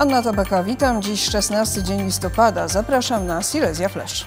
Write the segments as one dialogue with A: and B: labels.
A: Anna Tabaka, witam. Dziś 16 dzień listopada. Zapraszam na Silesia Flash.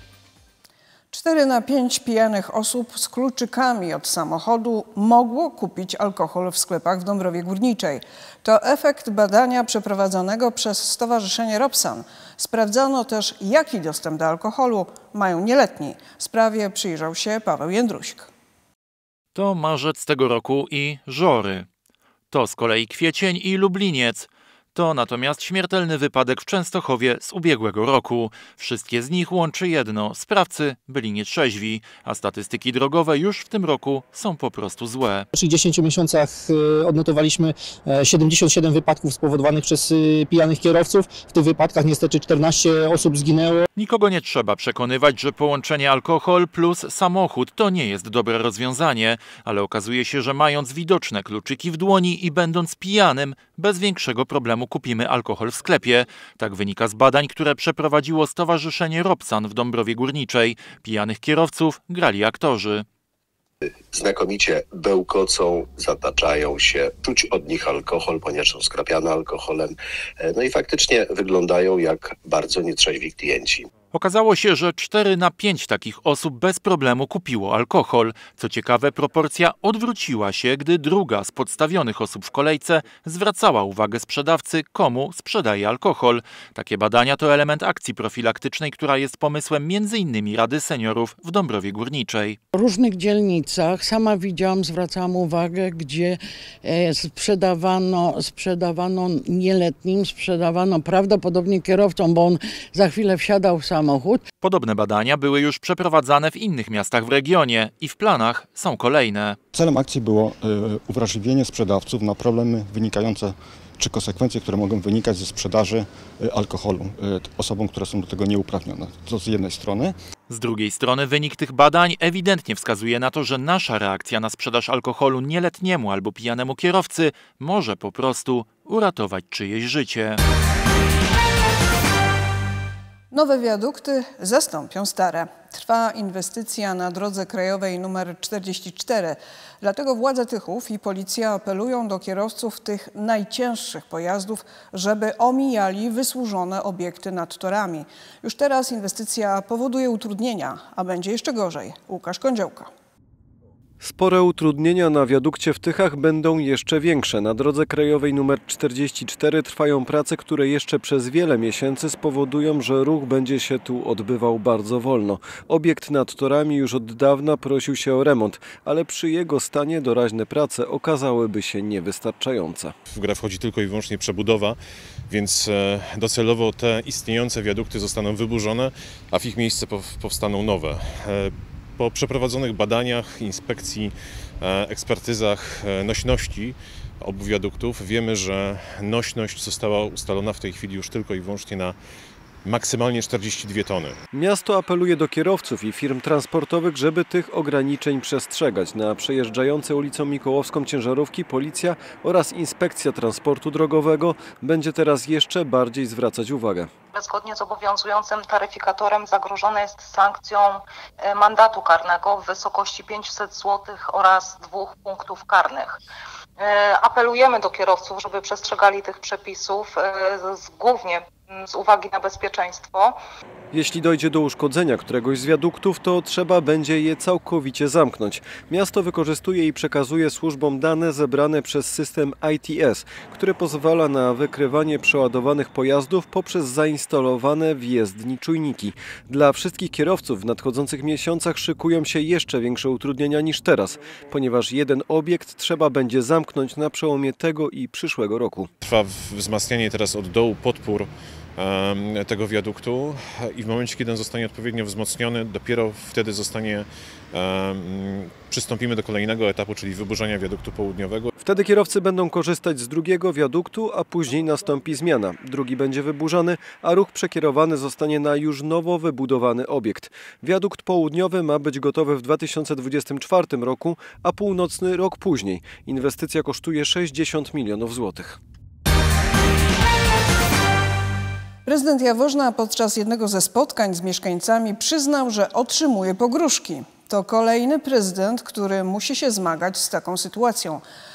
A: 4 na 5 pijanych osób z kluczykami od samochodu mogło kupić alkohol w sklepach w Dąbrowie Górniczej. To efekt badania przeprowadzonego przez Stowarzyszenie Robson. Sprawdzano też, jaki dostęp do alkoholu mają nieletni. Sprawie przyjrzał się Paweł Jędruśk.
B: To marzec tego roku i Żory. To z kolei Kwiecień i Lubliniec. To natomiast śmiertelny wypadek w Częstochowie z ubiegłego roku. Wszystkie z nich łączy jedno. Sprawcy byli nietrzeźwi, a statystyki drogowe już w tym roku są po prostu złe.
C: W 10 miesiącach odnotowaliśmy 77 wypadków spowodowanych przez pijanych kierowców. W tych wypadkach niestety 14 osób zginęło.
B: Nikogo nie trzeba przekonywać, że połączenie alkohol plus samochód to nie jest dobre rozwiązanie, ale okazuje się, że mając widoczne kluczyki w dłoni i będąc pijanym, bez większego problemu kupimy alkohol w sklepie. Tak wynika z badań, które przeprowadziło Stowarzyszenie Robson w Dąbrowie Górniczej. Pijanych kierowców grali aktorzy.
D: Znakomicie bełkocą, zataczają się, czuć od nich alkohol, ponieważ są skrapiane alkoholem. No i faktycznie wyglądają jak bardzo nietrzeźwi klienci.
B: Okazało się, że 4 na 5 takich osób bez problemu kupiło alkohol. Co ciekawe, proporcja odwróciła się, gdy druga z podstawionych osób w kolejce zwracała uwagę sprzedawcy, komu sprzedaje alkohol. Takie badania to element akcji profilaktycznej, która jest pomysłem m.in. Rady Seniorów w Dąbrowie Górniczej.
E: W różnych dzielnicach sama widziałam, zwracałam uwagę, gdzie sprzedawano nieletnim, sprzedawano prawdopodobnie kierowcom, bo on za chwilę wsiadał w samochód.
B: Podobne badania były już przeprowadzane w innych miastach w regionie i w planach są kolejne.
F: Celem akcji było uwrażliwienie sprzedawców na problemy wynikające czy konsekwencje, które mogą wynikać ze sprzedaży alkoholu osobom, które są do tego nieuprawnione. To z jednej strony.
B: Z drugiej strony wynik tych badań ewidentnie wskazuje na to, że nasza reakcja na sprzedaż alkoholu nieletniemu albo pijanemu kierowcy może po prostu uratować czyjeś życie.
A: Nowe wiadukty zastąpią stare. Trwa inwestycja na drodze krajowej nr 44. Dlatego władze Tychów i policja apelują do kierowców tych najcięższych pojazdów, żeby omijali wysłużone obiekty nad torami. Już teraz inwestycja powoduje utrudnienia, a będzie jeszcze gorzej. Łukasz Kądziołka.
G: Spore utrudnienia na wiadukcie w Tychach będą jeszcze większe. Na drodze krajowej nr 44 trwają prace, które jeszcze przez wiele miesięcy spowodują, że ruch będzie się tu odbywał bardzo wolno. Obiekt nad torami już od dawna prosił się o remont, ale przy jego stanie doraźne prace okazałyby się niewystarczające.
H: W grę wchodzi tylko i wyłącznie przebudowa, więc docelowo te istniejące wiadukty zostaną wyburzone, a w ich miejsce powstaną nowe. Po przeprowadzonych badaniach, inspekcji, ekspertyzach nośności obu wiaduktów wiemy, że nośność została ustalona w tej chwili już tylko i wyłącznie na maksymalnie 42 tony.
G: Miasto apeluje do kierowców i firm transportowych, żeby tych ograniczeń przestrzegać. Na przejeżdżające ulicą Mikołowską ciężarówki policja oraz inspekcja transportu drogowego będzie teraz jeszcze bardziej zwracać uwagę.
I: Zgodnie z obowiązującym taryfikatorem zagrożone jest sankcją mandatu karnego w wysokości 500 zł oraz 2 punktów karnych. Apelujemy do kierowców, żeby przestrzegali tych przepisów, głównie z uwagi na bezpieczeństwo.
G: Jeśli dojdzie do uszkodzenia któregoś z wiaduktów, to trzeba będzie je całkowicie zamknąć. Miasto wykorzystuje i przekazuje służbom dane zebrane przez system ITS, który pozwala na wykrywanie przeładowanych pojazdów poprzez zainstalowane w jezdni czujniki. Dla wszystkich kierowców w nadchodzących miesiącach szykują się jeszcze większe utrudnienia niż teraz, ponieważ jeden obiekt trzeba będzie zamknąć na przełomie tego i przyszłego roku.
H: Trwa wzmacnianie teraz od dołu podpór tego wiaduktu i w momencie, kiedy on zostanie odpowiednio wzmocniony, dopiero wtedy przystąpimy do kolejnego etapu, czyli wyburzenia wiaduktu południowego.
G: Wtedy kierowcy będą korzystać z drugiego wiaduktu, a później nastąpi zmiana. Drugi będzie wyburzany, a ruch przekierowany zostanie na już nowo wybudowany obiekt. Wiadukt południowy ma być gotowy w 2024 roku, a północny rok później. Inwestycja kosztuje 60 milionów złotych.
A: Prezydent Jaworzna podczas jednego ze spotkań z mieszkańcami przyznał, że otrzymuje pogróżki. To kolejny prezydent, który musi się zmagać z taką sytuacją.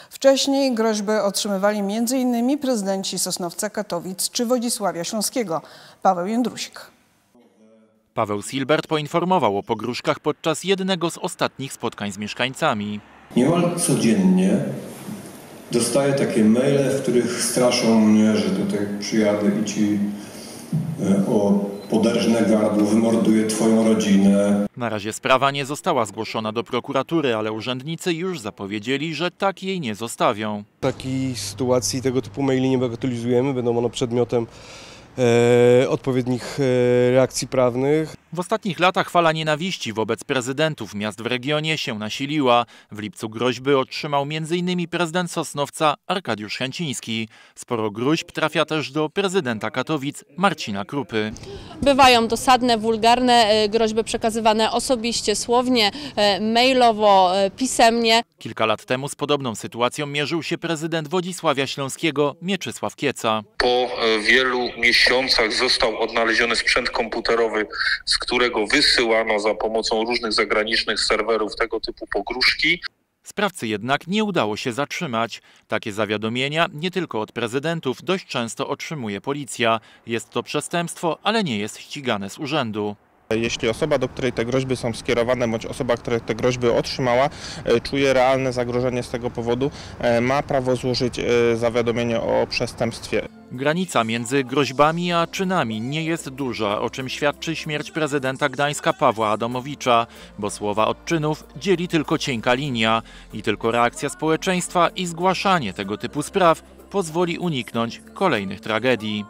A: Wcześniej groźby otrzymywali m.in. prezydenci Sosnowca, Katowic czy Wodzisławia Śląskiego. Paweł Jędrusik.
B: Paweł Silbert poinformował o pogróżkach podczas jednego z ostatnich spotkań z mieszkańcami.
J: Niemal codziennie dostaję takie maile, w których straszą mnie, że tutaj przyjadę i ci o poderżnę gardło, wymorduję twoją rodzinę.
B: Na razie sprawa nie została zgłoszona do prokuratury, ale urzędnicy już zapowiedzieli, że tak jej nie zostawią.
K: Takiej sytuacji, tego typu maili nie bagatelizujemy, będą one przedmiotem odpowiednich reakcji prawnych.
B: W ostatnich latach fala nienawiści wobec prezydentów miast w regionie się nasiliła. W lipcu groźby otrzymał m.in. prezydent Sosnowca Arkadiusz Chęciński. Sporo groźb trafia też do prezydenta Katowic Marcina Krupy.
L: Bywają dosadne, wulgarne groźby przekazywane osobiście, słownie, mailowo, pisemnie.
B: Kilka lat temu z podobną sytuacją mierzył się prezydent Wodzisławia Śląskiego Mieczysław Kieca.
M: Po wielu miesiącach został odnaleziony sprzęt komputerowy, z którego wysyłano za pomocą różnych zagranicznych serwerów tego typu pogróżki.
B: Sprawcy jednak nie udało się zatrzymać. Takie zawiadomienia nie tylko od prezydentów dość często otrzymuje policja. Jest to przestępstwo, ale nie jest ścigane z urzędu.
N: Jeśli osoba, do której te groźby są skierowane, bądź osoba, która te groźby otrzymała, czuje realne zagrożenie z tego powodu, ma prawo złożyć zawiadomienie o przestępstwie.
B: Granica między groźbami a czynami nie jest duża, o czym świadczy śmierć prezydenta Gdańska Pawła Adamowicza, bo słowa od czynów dzieli tylko cienka linia i tylko reakcja społeczeństwa i zgłaszanie tego typu spraw pozwoli uniknąć kolejnych tragedii.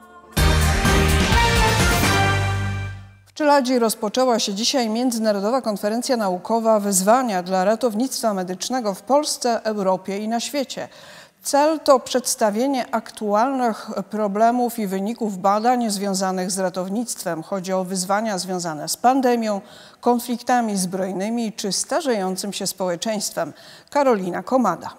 A: W Czeladzi rozpoczęła się dzisiaj Międzynarodowa Konferencja Naukowa Wyzwania dla ratownictwa medycznego w Polsce, Europie i na świecie. Cel to przedstawienie aktualnych problemów i wyników badań związanych z ratownictwem. Chodzi o wyzwania związane z pandemią, konfliktami zbrojnymi czy starzejącym się społeczeństwem. Karolina Komada.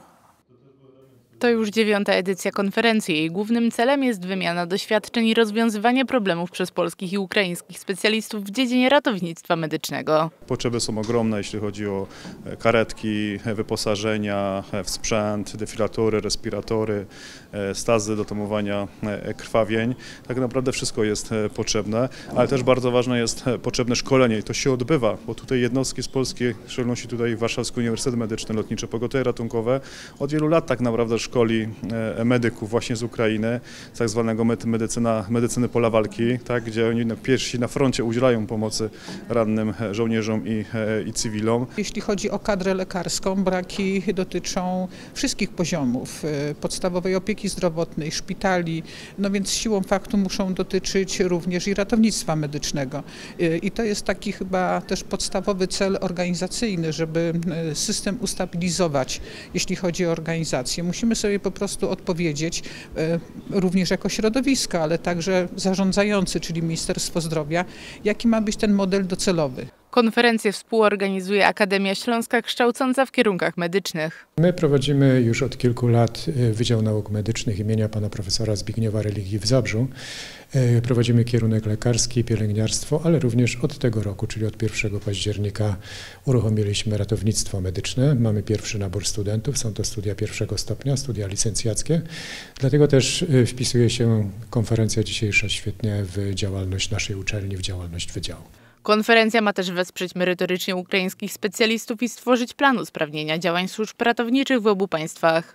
O: To już 9. edycja konferencji. Jej głównym celem jest wymiana doświadczeń i rozwiązywanie problemów przez polskich i ukraińskich specjalistów w dziedzinie ratownictwa medycznego.
P: Potrzeby są ogromne, jeśli chodzi o karetki, wyposażenia w sprzęt, defilatory, respiratory, stazy do tamowania krwawień. Tak naprawdę wszystko jest potrzebne, ale też bardzo ważne jest potrzebne szkolenie i to się odbywa, bo tutaj jednostki z Polski, w szczególności tutaj Warszawski Uniwersytet Medyczny, Lotnicze Pogotowie Ratunkowe, od wielu lat tak naprawdę szkoli medyków właśnie z Ukrainy, z tak zwanego medycyny pola walki, tak, gdzie oni pierwsi na froncie udzielają pomocy rannym żołnierzom i cywilom.
Q: Jeśli chodzi o kadrę lekarską, braki dotyczą wszystkich poziomów podstawowej opieki zdrowotnej, szpitali, no więc siłą faktu muszą dotyczyć również i ratownictwa medycznego. I to jest taki chyba też podstawowy cel organizacyjny, żeby system ustabilizować, jeśli chodzi o organizację. Musimy sobie po prostu odpowiedzieć, również jako środowisko, ale także zarządzający, czyli Ministerstwo Zdrowia, jaki ma być ten model docelowy.
O: Konferencję współorganizuje Akademia Śląska kształcąca w kierunkach medycznych.
R: My prowadzimy już od kilku lat Wydział Nauk Medycznych imienia pana profesora Zbigniewa Religii w Zabrzu. Prowadzimy kierunek lekarski, pielęgniarstwo, ale również od tego roku, czyli od 1 października uruchomiliśmy ratownictwo medyczne. Mamy pierwszy nabór studentów, są to studia pierwszego stopnia, studia licencjackie. Dlatego też wpisuje się konferencja dzisiejsza świetnie w działalność naszej uczelni, w działalność wydziału.
O: Konferencja ma też wesprzeć merytorycznie ukraińskich specjalistów i stworzyć plan usprawnienia działań służb ratowniczych w obu państwach.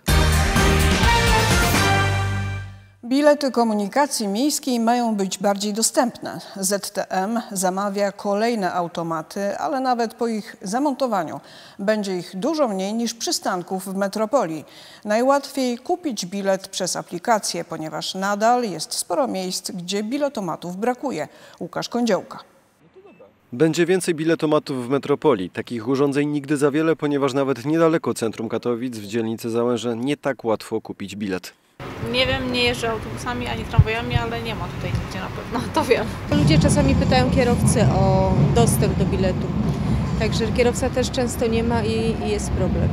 A: Bilety komunikacji miejskiej mają być bardziej dostępne. ZTM zamawia kolejne automaty, ale nawet po ich zamontowaniu będzie ich dużo mniej niż przystanków w metropolii. Najłatwiej kupić bilet przez aplikację, ponieważ nadal jest sporo miejsc, gdzie biletomatów brakuje. Łukasz Kądziołka.
G: Będzie więcej biletomatów w metropolii. Takich urządzeń nigdy za wiele, ponieważ nawet niedaleko centrum Katowic, w dzielnicy Załęże, nie tak łatwo kupić bilet.
S: Nie wiem, nie jeżdżę autobusami ani tramwajami, ale nie ma tutaj nigdzie na pewno, to wiem.
T: Ludzie czasami pytają kierowcy o dostęp do biletu, także kierowca też często nie ma i jest problem.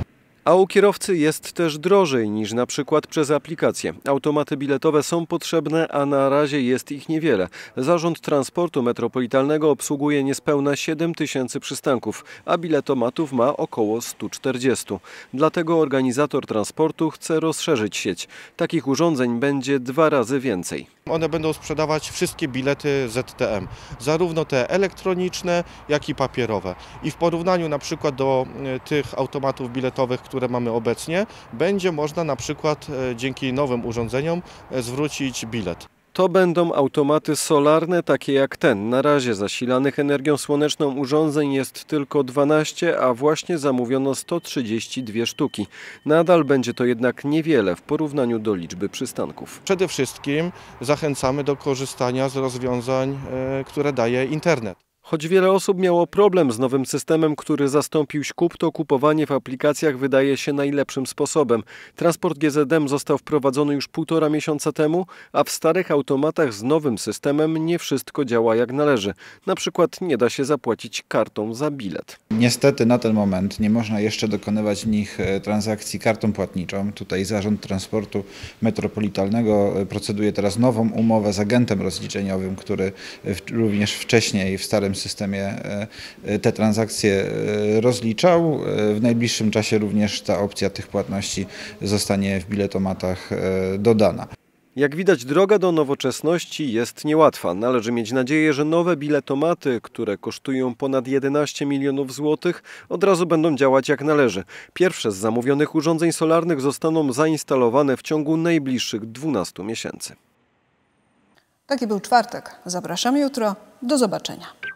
G: A u kierowcy jest też drożej niż na przykład przez aplikację. Automaty biletowe są potrzebne, a na razie jest ich niewiele. Zarząd Transportu Metropolitalnego obsługuje niespełna 7 000 przystanków, a biletomatów ma około 140. Dlatego organizator transportu chce rozszerzyć sieć. Takich urządzeń będzie 2 razy więcej.
N: One będą sprzedawać wszystkie bilety ZTM, zarówno te elektroniczne, jak i papierowe. I w porównaniu na przykład do tych automatów biletowych, które mamy obecnie, będzie można na przykład dzięki nowym urządzeniom zwrócić bilet.
G: To będą automaty solarne, takie jak ten. Na razie zasilanych energią słoneczną urządzeń jest tylko 12, a właśnie zamówiono 132 sztuki. Nadal będzie to jednak niewiele w porównaniu do liczby przystanków.
N: Przede wszystkim zachęcamy do korzystania z rozwiązań, które daje internet.
G: Choć wiele osób miało problem z nowym systemem, który zastąpił Śkup, to kupowanie w aplikacjach wydaje się najlepszym sposobem. Transport GZM został wprowadzony już 1,5 miesiąca temu, a w starych automatach z nowym systemem nie wszystko działa jak należy. Na przykład nie da się zapłacić kartą za bilet.
U: Niestety na ten moment nie można jeszcze dokonywać w nich transakcji kartą płatniczą. Tutaj Zarząd Transportu Metropolitalnego proceduje teraz nową umowę z agentem rozliczeniowym, który również wcześniej w starym systemie te transakcje rozliczał. W najbliższym czasie również ta opcja tych płatności zostanie w biletomatach dodana.
G: Jak widać, droga do nowoczesności jest niełatwa. Należy mieć nadzieję, że nowe biletomaty, które kosztują ponad 11 milionów złotych, od razu będą działać jak należy. Pierwsze z zamówionych urządzeń solarnych zostaną zainstalowane w ciągu najbliższych 12 miesięcy.
A: Taki był czwartek. Zapraszam jutro. Do zobaczenia.